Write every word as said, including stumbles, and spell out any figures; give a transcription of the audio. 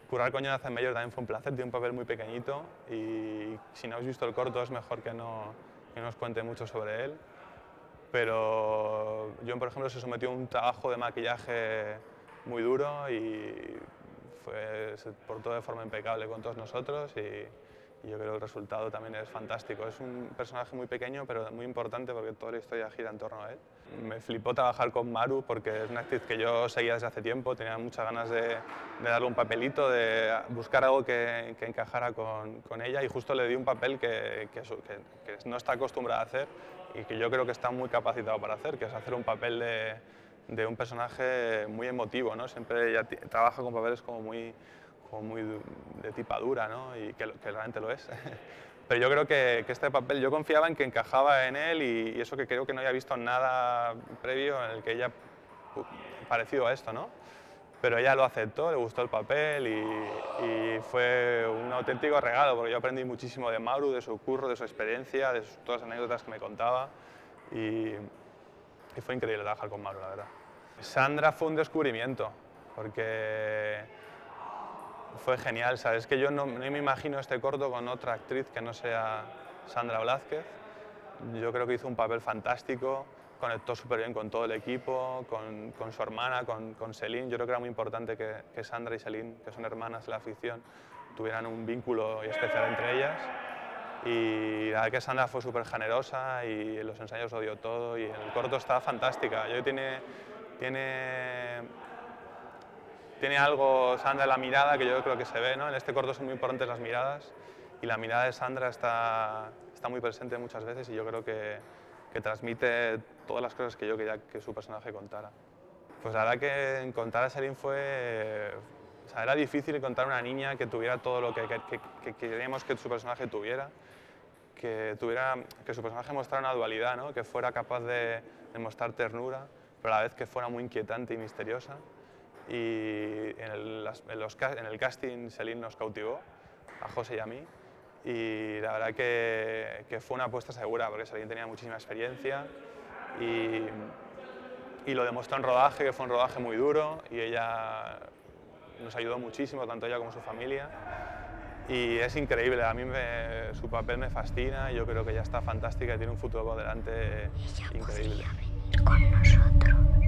Currar con Jonathan Mayer también fue un placer, tiene un papel muy pequeñito y si no habéis visto el corto es mejor que no, que no os cuente mucho sobre él. Pero Jon, por ejemplo, se sometió a un trabajo de maquillaje muy duro y fue, se portó de forma impecable con todos nosotros y, y yo creo que el resultado también es fantástico. Es un personaje muy pequeño pero muy importante porque toda la historia gira en torno a él. Me flipó trabajar con Maru porque es una actriz que yo seguía desde hace tiempo, tenía muchas ganas de, de darle un papelito, de buscar algo que, que encajara con, con ella y justo le di un papel que, que, que, que no está acostumbrada a hacer y que yo creo que está muy capacitado para hacer, que es hacer un papel de, de un personaje muy emotivo, ¿no? Siempre ella trabaja con papeles como muy, como muy de tipadura, ¿no? Y que, que realmente lo es. Pero yo creo que, que este papel, yo confiaba en que encajaba en él y, y eso que creo que no había visto nada previo en el que ella, parecido a esto, ¿no? Pero ella lo aceptó, le gustó el papel y, y fue un auténtico regalo porque yo aprendí muchísimo de Maru, de su curro, de su experiencia, de sus, todas las anécdotas que me contaba y, y fue increíble trabajar con Maru, la verdad. Sandra fue un descubrimiento porque fue genial, ¿sabes? Que yo no, no me imagino este corto con otra actriz que no sea Sandra Blázquez. Yo creo que hizo un papel fantástico, conectó súper bien con todo el equipo, con, con su hermana, con, con Céline. Yo creo que era muy importante que, que Sandra y Céline, que son hermanas de la ficción, tuvieran un vínculo especial entre ellas. Y la verdad que Sandra fue súper generosa y en los ensayos lo dio todo y el corto está fantástica. Yo tiene, tiene Tiene algo, Sandra, en la mirada que yo creo que se ve, ¿no? En este corto son muy importantes las miradas y la mirada de Sandra está, está muy presente muchas veces y yo creo que, que transmite todas las cosas que yo quería que su personaje contara. Pues la verdad que contar a Céline fue... O sea, era difícil encontrar una niña que tuviera todo lo que, que, que, que queríamos que su personaje tuviera, que, tuviera, que su personaje mostrara una dualidad, ¿no? Que fuera capaz de, de mostrar ternura, pero a la vez que fuera muy inquietante y misteriosa. Y en el, en, los, en el casting Céline nos cautivó, a José y a mí, y la verdad que, que fue una apuesta segura, porque Céline tenía muchísima experiencia y, y lo demostró en rodaje, que fue un rodaje muy duro, y ella nos ayudó muchísimo, tanto ella como su familia, y es increíble, a mí me, su papel me fascina, yo creo que ella está fantástica y tiene un futuro por delante ella increíble. Podría venir con nosotros.